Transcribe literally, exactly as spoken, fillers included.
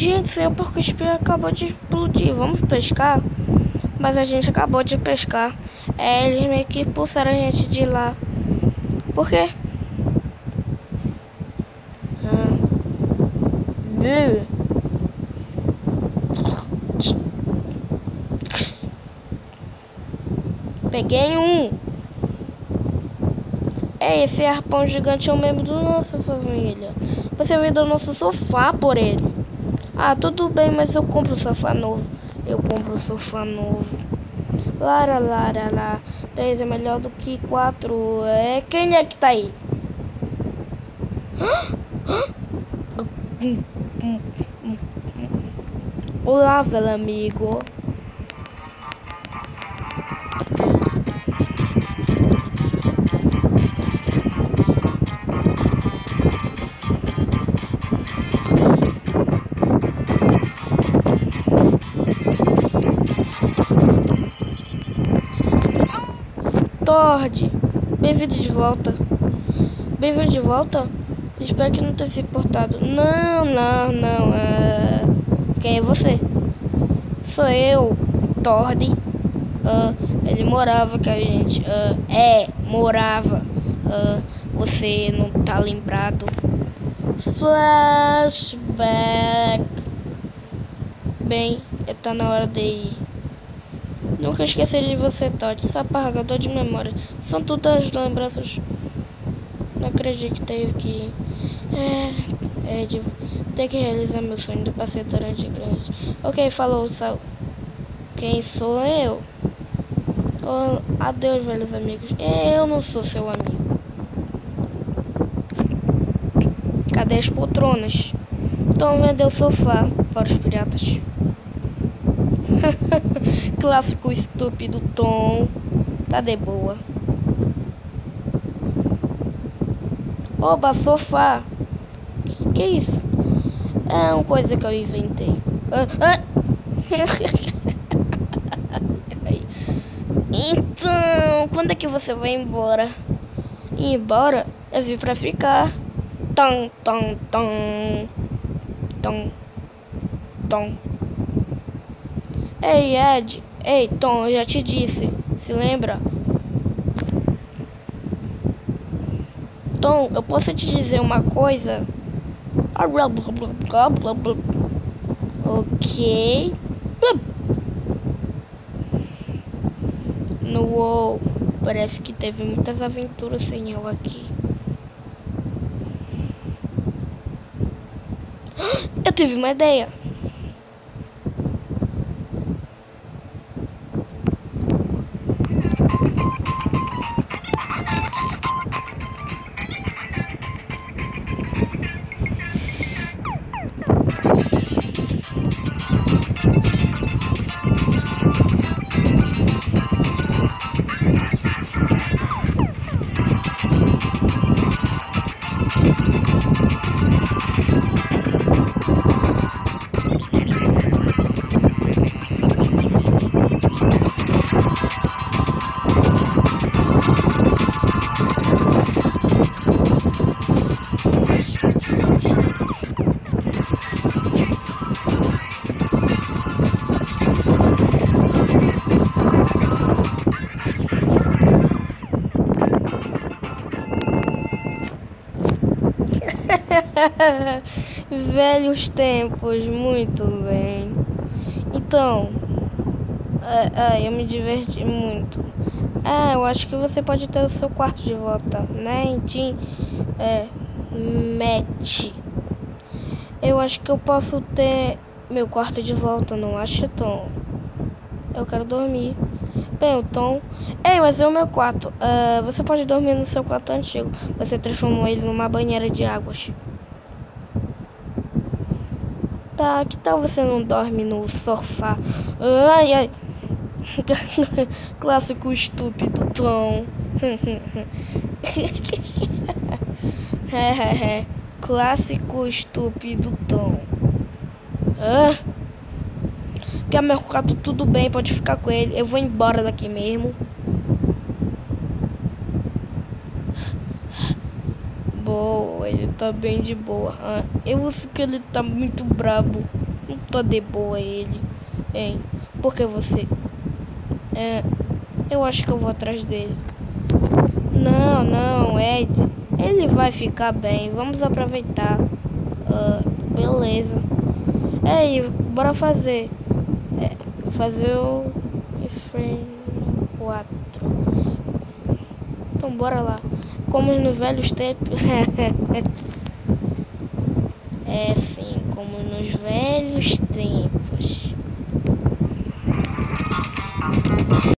Gente, seu porco-espinho acabou de explodir. Vamos pescar? Mas a gente acabou de pescar. É, eles meio que expulsaram a gente de lá. Por quê? Ah. Peguei um. É, esse arpão gigante é o membro da nossa família. Você veio do nosso sofá por ele. Ah, tudo bem, mas eu compro o sofá novo. Eu compro o sofá novo. Lara, lara, lá. Três é melhor do que quatro. É, quem é que tá aí? Olá, velho amigo. Tord, bem-vindo de volta. Bem-vindo de volta? Espero que não tenha se importado. Não, não, não. É... Quem é você? Sou eu, Tord. Uh, ele morava com a gente. Uh, é, morava. Uh, você não tá lembrado? Flashback. Bem, tá na hora de ir. Nunca esquecerei de você, Todd. Só apagador de memória. São todas as lembranças. Não acredito que teve que... É... É de... Ter que realizar meu sonho do passeio durante grande. Ok, falou, Sal. Quem sou eu? Oh, adeus, velhos amigos. Eu não sou seu amigo. Cadê as poltronas? Tom vendeu o sofá para os piratas. Clássico estúpido Tom. Tá de boa. Oba, sofá. Que, que é isso? É uma coisa que eu inventei. Ah, ah. Então, quando é que você vai embora? Ir embora? Eu vim pra ficar. Tom, tom, tom. Tom. Tom. Ei, Ed. Ei, Tom, eu já te disse. Se lembra? Tom, eu posso te dizer uma coisa? Ok. No WoW, parece que teve muitas aventuras sem eu aqui. Eu tive uma ideia. Velhos tempos, muito bem. Então, é, é, eu me diverti muito. É, eu acho que você pode ter o seu quarto de volta, né, Tim? É, Matt. Eu acho que eu posso ter meu quarto de volta, não acha, Tom? Eu quero dormir. Bem, o Tom... Ei, mas é o meu quarto. Uh, você pode dormir no seu quarto antigo. Você transformou ele numa banheira de águas. Tá, que tal você não dorme no sofá? Ai, ai. Clássico estúpido, Tom. Clássico estúpido, Tom. Ah. Quer meu quarto, tudo bem, pode ficar com ele. Eu vou embora daqui mesmo. Boa, ele tá bem de boa. Ah, eu acho que ele tá muito brabo. Não tô de boa ele. Hein? Por que você... É, eu acho que eu vou atrás dele. Não, não, Ed. Ele vai ficar bem. Vamos aproveitar. Uh, beleza. Ei, bora fazer. É, fazer o Inferno quatro. Então bora lá. Como nos velhos tempos. É sim, como nos velhos tempos.